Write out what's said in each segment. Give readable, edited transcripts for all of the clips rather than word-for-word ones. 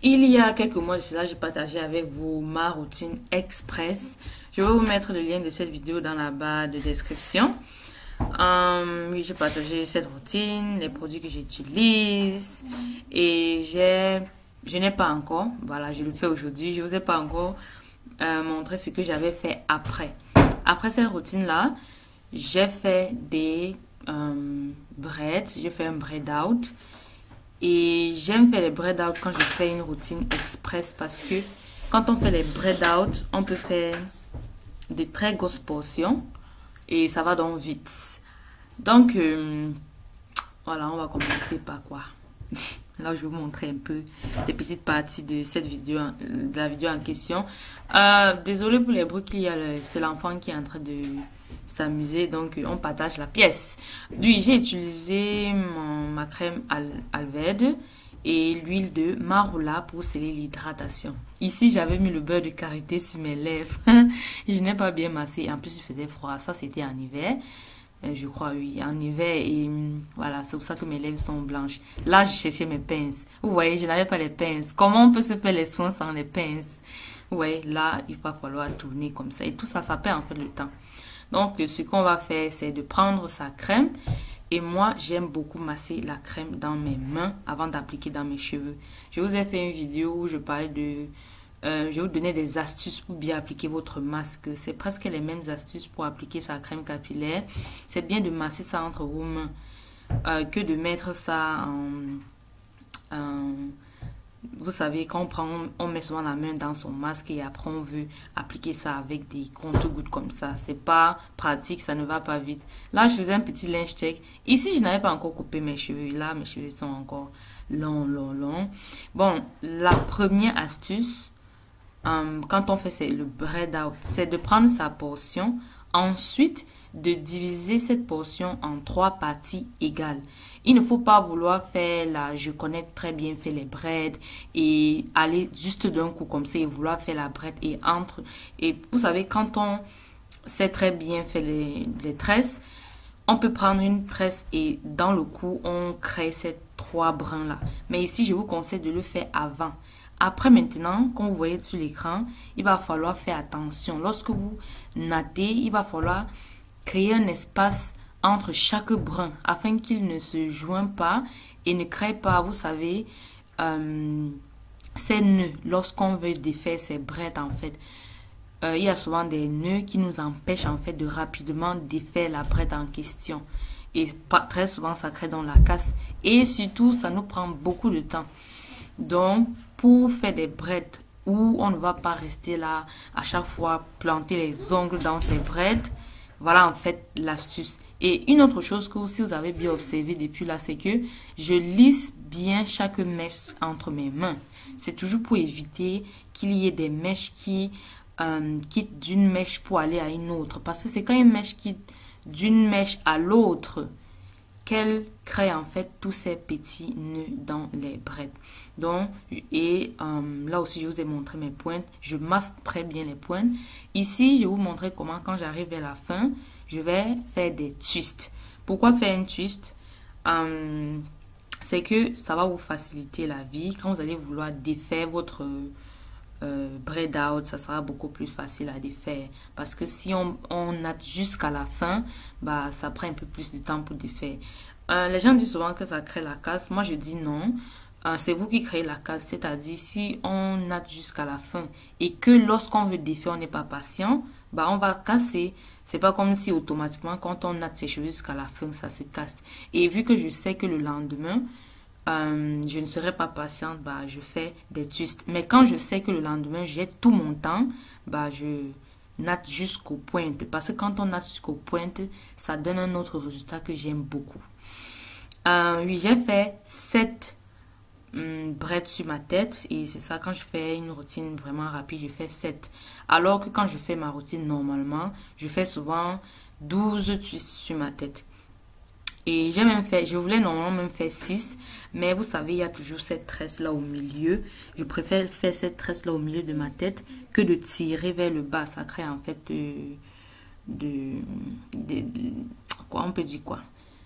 Il y a quelques mois de cela, j'ai partagé avec vous ma routine express. Je vais vous mettre le lien de cette vidéo dans la barre de description. Oui, j'ai partagé cette routine, les produits que j'utilise et je n'ai pas encore, voilà, je le fais aujourd'hui, je vous ai pas encore montré ce que j'avais fait après. Après cette routine-là, j'ai fait des breads, j'ai fait un bread out. Et j'aime faire les bread out quand je fais une routine express parce que quand on fait les bread out, on peut faire de très grosses portions et ça va donc vite. Donc, voilà, on va commencer par quoi? Là, je vais vous montrer un peu des petites parties de cette vidéo, de la vidéo en question. Désolé pour les bruits qu'il y a, c'est l'enfant qui est en train de s'amuser, donc on partage la pièce. Oui, j'ai utilisé ma crème Alvède et l'huile de marula pour sceller l'hydratation. Ici, j'avais mis le beurre de karité sur mes lèvres. Je n'ai pas bien massé. En plus, il faisait froid. Ça, c'était en hiver. Je crois, oui, en hiver. Et voilà, c'est pour ça que mes lèvres sont blanches. Là, je cherchais mes pinces. Vous voyez, je n'avais pas les pinces. Comment on peut se faire les soins sans les pinces? Ouais, là, il va falloir tourner comme ça. Et tout ça, ça perd en fait le temps. Donc, ce qu'on va faire, c'est de prendre sa crème. Et moi, j'aime beaucoup masser la crème dans mes mains avant d'appliquer dans mes cheveux. Je vous ai fait une vidéo où je parlais de... je vous donnais des astuces pour bien appliquer votre masque. C'est presque les mêmes astuces pour appliquer sa crème capillaire. C'est bien de masser ça entre vos mains que de mettre ça en vous savez, quand on met souvent la main dans son masque et après on veut appliquer ça avec des comptes-gouttes comme ça. C'est pas pratique, ça ne va pas vite. Là, je faisais un petit linge check. Ici, je n'avais pas encore coupé mes cheveux. Là, mes cheveux sont encore longs. Bon, la première astuce, quand on fait le bread out, c'est de prendre sa portion. Ensuite, de diviser cette portion en 3 parties égales. Il ne faut pas vouloir faire je connais très bien faire les breads et aller juste d'un coup comme ça et vouloir faire la bread et vous savez, quand on sait très bien faire les tresses, on peut prendre une tresse et dans le coup, on crée ces 3 brins là. Mais ici, je vous conseille de le faire avant. Après maintenant, comme vous voyez sur l'écran, il va falloir faire attention. Lorsque vous nattez, il va falloir créer un espace entre chaque brin afin qu'il ne se joigne pas et ne crée pas, vous savez, ces nœuds lorsqu'on veut défaire ces brettes en fait. Il y a souvent des nœuds qui nous empêchent en fait de rapidement défaire la brette en question. Et très souvent, ça crée dans la casse. Et surtout, ça nous prend beaucoup de temps. Donc, pour faire des brettes où on ne va pas rester là à chaque fois planter les ongles dans ces brettes, voilà en fait l'astuce. Et une autre chose que si vous avez bien observé depuis là, c'est que je lisse bien chaque mèche entre mes mains. C'est toujours pour éviter qu'il y ait des mèches qui quittent d'une mèche pour aller à une autre. Parce que c'est quand une mèche quitte d'une mèche à l'autre qu'elle crée en fait tous ces petits nœuds dans les brettes. Donc, et là aussi, je vous ai montré mes pointes. Je masse très bien les pointes. Ici, je vais vous montrer comment, quand j'arrive vers la fin, je vais faire des twists. Pourquoi faire un twist? C'est que ça va vous faciliter la vie. Quand vous allez vouloir défaire votre braid out, ça sera beaucoup plus facile à défaire. Parce que si on natte jusqu'à la fin, bah, ça prend un peu plus de temps pour défaire. Les gens disent souvent que ça crée la casse. Moi, je dis non. C'est vous qui créez la casse. C'est-à-dire, si on natte jusqu'à la fin et que lorsqu'on veut défaire, on n'est pas patient, bah, on va casser. C'est pas comme si automatiquement, quand on natte ses cheveux jusqu'à la fin, ça se casse. Et vu que je sais que le lendemain, je ne serai pas patiente, bah, je fais des twists. Mais quand je sais que le lendemain, j'ai tout mon temps, bah, je natte jusqu'aux pointes. Parce que quand on natte jusqu'aux pointes, ça donne un autre résultat que j'aime beaucoup. Oui, j'ai fait 7 brettes sur ma tête. Et c'est ça, quand je fais une routine vraiment rapide, je fais 7. Alors que quand je fais ma routine normalement, je fais souvent 12 twists sur ma tête. Et j'ai même fait, je voulais normalement même faire 6, mais vous savez, il y a toujours cette tresse là au milieu. Je préfère faire cette tresse là au milieu de ma tête que de tirer vers le bas. Ça crée en fait quoi, on peut dire quoi?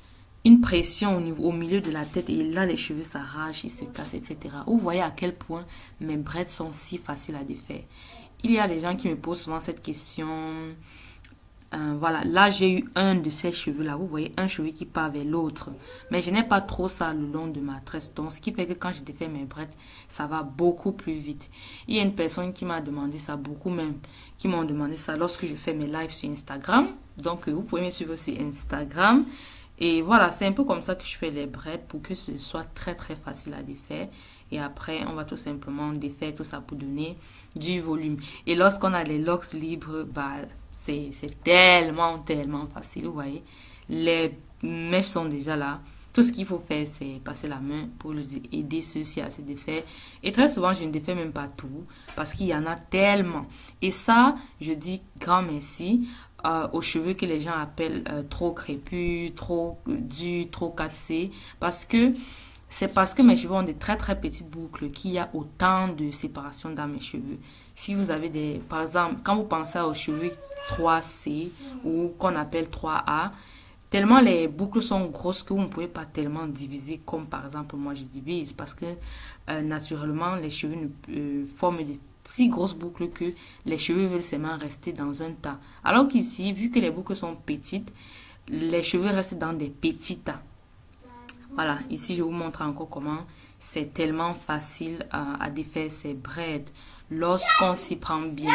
une pression au milieu de la tête et là les cheveux s'arrachent, ils se cassent, etc. Vous voyez à quel point mes braids sont si faciles à défaire. Il y a des gens qui me posent souvent cette question. Voilà, là j'ai eu un de ces cheveux là, vous voyez un cheveu qui part vers l'autre, mais je n'ai pas trop ça le long de ma tresse, donc ce qui fait que quand je défais mes braids, ça va beaucoup plus vite. Il y a une personne qui m'a demandé ça, beaucoup même, qui m'ont demandé ça lorsque je fais mes lives sur Instagram, donc vous pouvez me suivre sur Instagram. Et voilà, c'est un peu comme ça que je fais les braids pour que ce soit très très facile à défaire. Et après, on va tout simplement défaire tout ça pour donner du volume. Et lorsqu'on a les locks libres, bah, c'est tellement facile, vous voyez. Les mèches sont déjà là. Tout ce qu'il faut faire, c'est passer la main pour aider ceux-ci à se défaire. Et très souvent, je ne défais même pas tout parce qu'il y en a tellement. Et ça, je dis grand merci aux cheveux que les gens appellent trop crépus, trop durs, trop cassés. C'est parce que mes cheveux ont des très petites boucles qu'il y a autant de séparation dans mes cheveux. Si vous avez par exemple, quand vous pensez aux cheveux 3C ou qu'on appelle 3A, tellement les boucles sont grosses que vous ne pouvez pas tellement diviser comme par exemple moi je divise parce que naturellement les cheveux forment des si grosses boucles que les cheveux veulent seulement rester dans un tas. Alors qu'ici, vu que les boucles sont petites, les cheveux restent dans des petits tas. Voilà, ici je vous montre encore comment c'est tellement facile à défaire ces braids lorsqu'on s'y prend bien.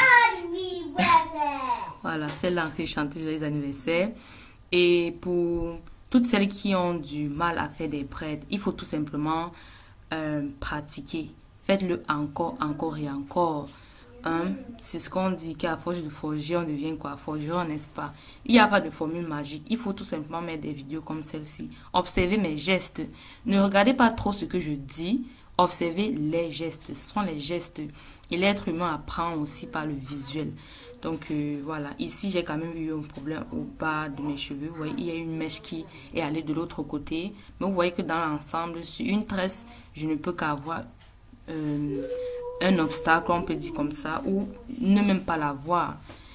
Voilà, celle-là que je chantais joyeux anniversaire. Et pour toutes celles qui ont du mal à faire des braids, il faut tout simplement pratiquer. Faites-le encore et encore. C'est ce qu'on dit qu'à force de forger, on devient quoi? Forgeron, n'est-ce pas? Il n'y a pas de formule magique. Il faut tout simplement mettre des vidéos comme celle-ci. Observez mes gestes. Ne regardez pas trop ce que je dis. Observez les gestes. Ce sont les gestes. Et l'être humain apprend aussi par le visuel. Donc voilà. Ici, j'ai quand même eu un problème au bas de mes cheveux. Vous voyez, il y a une mèche qui est allée de l'autre côté. Mais vous voyez que dans l'ensemble, sur une tresse, je ne peux qu'avoir un obstacle, on peut dire comme ça, ou ne même pas la voir.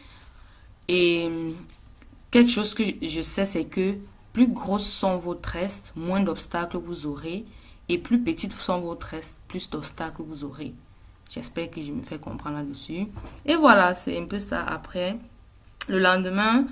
Et quelque chose que je sais, c'est que plus grosses sont vos tresses, moins d'obstacles vous aurez, et plus petites sont vos tresses, plus d'obstacles vous aurez. J'espère que je me fais comprendre là-dessus. Et voilà, c'est un peu ça. Après, le lendemain,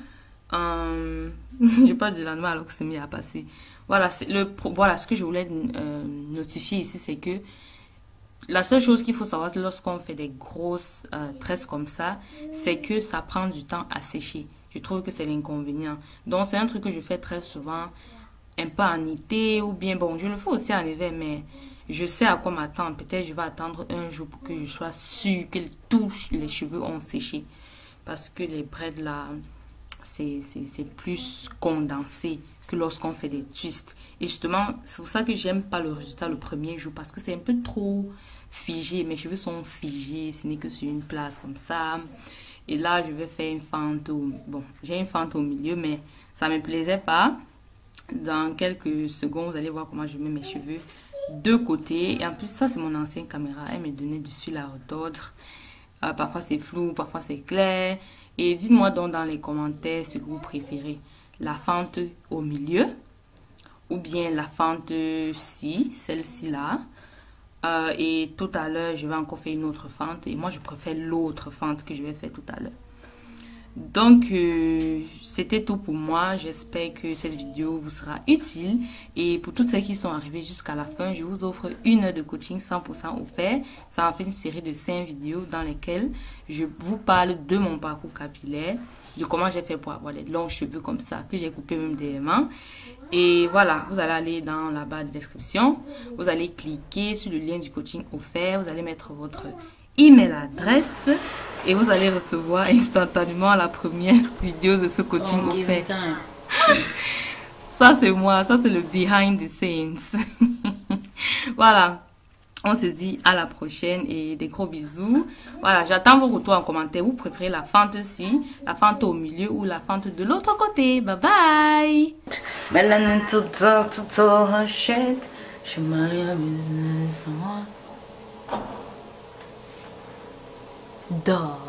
je parle du lendemain alors que c'est mis à passer. Voilà, voilà, ce que je voulais notifier ici, c'est que la seule chose qu'il faut savoir lorsqu'on fait des grosses tresses comme ça, c'est que ça prend du temps à sécher. Je trouve que c'est l'inconvénient. Donc, c'est un truc que je fais très souvent, un peu en été ou bien, bon, je le fais aussi en hiver, mais je sais à quoi m'attendre. Peut-être je vais attendre un jour pour que je sois sûre que tous les cheveux ont séché. Parce que les braids là, c'est plus condensé que lorsqu'on fait des twists. Et justement, c'est pour ça que j'aime pas le résultat le premier jour, parce que c'est un peu trop figé. Mes cheveux sont figés, ce n'est que sur une place comme ça. Et là, je vais faire une fente bon, j'ai une fente au milieu, mais ça me plaisait pas. Dans quelques secondes, vous allez voir comment je mets mes cheveux de côté. Et en plus, ça, c'est mon ancienne caméra. Elle m'a donné du fil à retordre. Parfois, c'est flou, parfois, c'est clair. Et dites-moi donc dans les commentaires ce que vous préférez. La fente au milieu ou bien la fente-ci, celle-ci là. Et tout à l'heure, je vais encore faire une autre fente. Et moi, je préfère l'autre fente que je vais faire tout à l'heure. Donc, c'était tout pour moi. J'espère que cette vidéo vous sera utile. Et pour toutes celles qui sont arrivées jusqu'à la fin, je vous offre 1 heure de coaching 100% offert. Ça en fait une série de 5 vidéos dans lesquelles je vous parle de mon parcours capillaire, de comment j'ai fait pour avoir les longs cheveux comme ça, que j'ai coupé même derrière. Et voilà, vous allez aller dans la barre de description. Vous allez cliquer sur le lien du coaching offert. Vous allez mettre votre email adresse et vous allez recevoir instantanément la première vidéo de ce coaching offert. Ça c'est moi, ça c'est le behind the scenes. Voilà, on se dit à la prochaine et des gros bisous. Voilà, j'attends vos retours en commentaire. Vous préférez la fente-ci, la fente au milieu ou la fente de l'autre côté? Bye bye. Melanin to her shit. She mind your business. Duh.